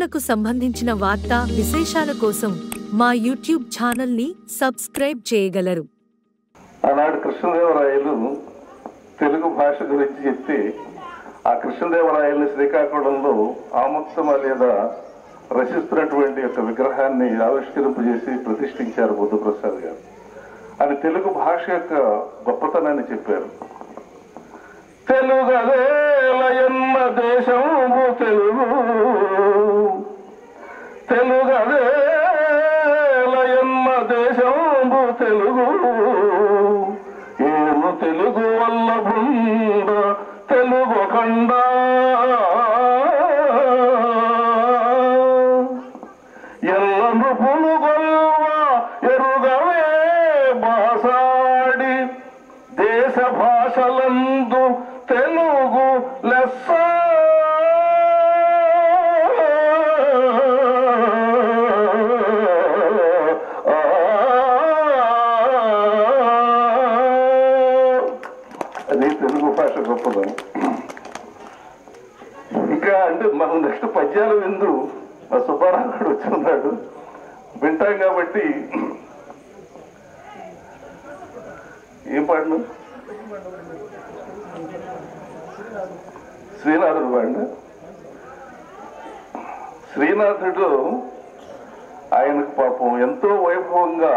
కళాకారులకు సంబంధించిన వార్తా విశేషాల కోసం మా యూట్యూబ్ ఛానల్ని సబ్స్క్రైబ్ చేయగలరు. ఆనాడు కృష్ణదేవరాయలు తెలుగు భాష గురించి చెప్తే ఆ కృష్ణదేవరాయల్ని శ్రీకాకుళంలో ఆముక్తమాల్యద రచిస్తున్నటువంటి యొక్క విగ్రహాన్ని ఆవిష్కరింపజేసి ప్రతిష్ఠించారు బుద్ధప్రసాద్ గారు. అని తెలుగు భాష యొక్క గొప్పతనాన్ని చెప్పారు. తెలుగదేలయన్న దేశము తెలుగు, తెలుగదేలయన్న దేశము తెలుగు, ఏను తెలుగు వల్ల బృంద తెలుగు కండ, ఎల్ల నృపులు గొల్వ ఎరుగవే భాషాడి, దేశ భాషలందు తెలుగు లెస్స, అది తెలుగు భాష గొప్పదనం. ఇంకా అంటే మనం నెక్స్ట్ పద్యాలు విందు మా సుబ్బారావు గారు వచ్చున్నాడు, వింటాం కాబట్టి ఏం పాడిన శ్రీనాథుడు పాడిన. శ్రీనాథుడు ఆయనకు పాపం ఎంతో వైభవంగా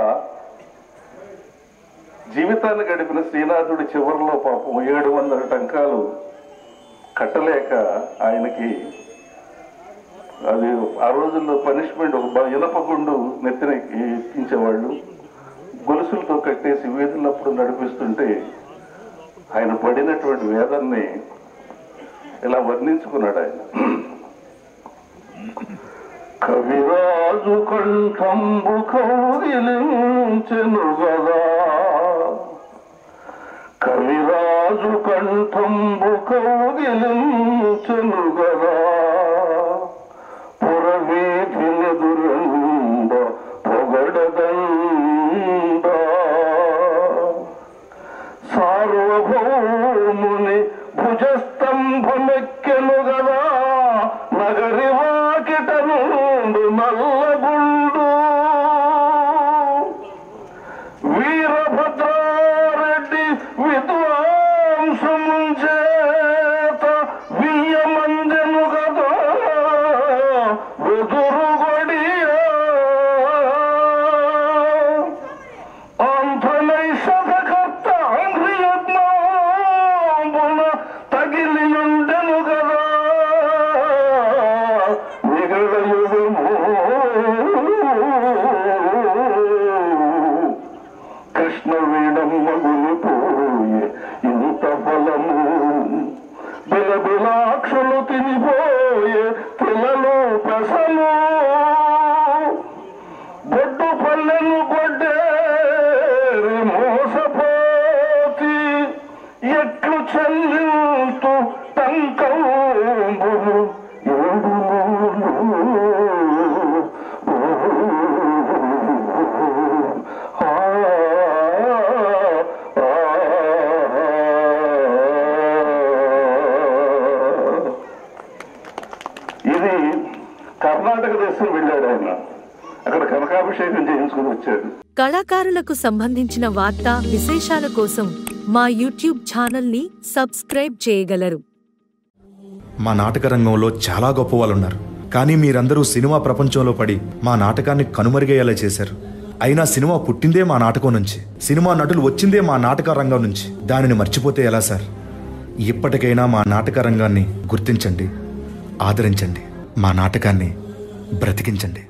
జీవితాన్ని గడిపిన శ్రీనాథుడి చివరిలో పాపం 700 టంకాలు కట్టలేక ఆయనకి అది ఆ రోజుల్లో పనిష్మెంట్ ఒక ఇనపగుండు నెత్తిన ఎక్కించేవాళ్ళు, గొలుసులతో కట్టేసి వీధులప్పుడు నడిపిస్తుంటే ఆయన పడినటువంటి వేదన్ని ఇలా వర్ణించుకున్నాడు ఆయన. కవిరాజు కంఠంబు కౌగిలించెను గదా, కవిరాజు కంఠంబు కౌగిలించెను గదా, పురవీధినెదురండ పొగడదండ, సార్వభౌముని భుజస్తంభమెక్కెను గదా, నగరి వాకిట నుండు నల్లగుండు, వీరభద్రారెడ్డి విద్వాంసము చేత వియ్యమందెను గదా, వెదురుగొడియా ఆంధ్రనైషధకర్త ఆంధ్రియజ్ఞాంబున తగిలియుండెను గదా, నిగడయుగము కృష్ణ వీడమ్మ గులిపోయే ఇంత ఫలము, బిలబిలాక్షలు తినిపోయే పిల్లలు పెసలు, బొడ్డు పల్లెను గొడ్డేరి మోసపోతి, ఎట్లు చెల్లింతు టంకంబులు ఏడు ఇది కర్ణాటక దేశం వెళ్ళాడు ఆయన, అక్కడ కనకాభిషేకం చేయించుకుని వచ్చాడు. కళాకారులకు సంబంధించిన వార్తా విశేషాల కోసం మా యూట్యూబ్ ఛానల్ని సబ్స్క్రైబ్ చేయగలరు. మా నాటక రంగంలో చాలా గొప్ప వాళ్ళు ఉన్నారు, కానీ మీరందరూ సినిమా ప్రపంచంలో పడి మా నాటకాన్ని కనుమరుగయ్యేలా చేశారు. అయినా సినిమా పుట్టిందే మా నాటకం నుంచి, సినిమా నటులు వచ్చిందే మా నాటక రంగం నుంచి. దానిని మర్చిపోతే ఎలా సార్? ఇప్పటికైనా మా నాటక రంగాన్ని గుర్తించండి, ఆదరించండి, మా నాటకాన్ని బ్రతికించండి.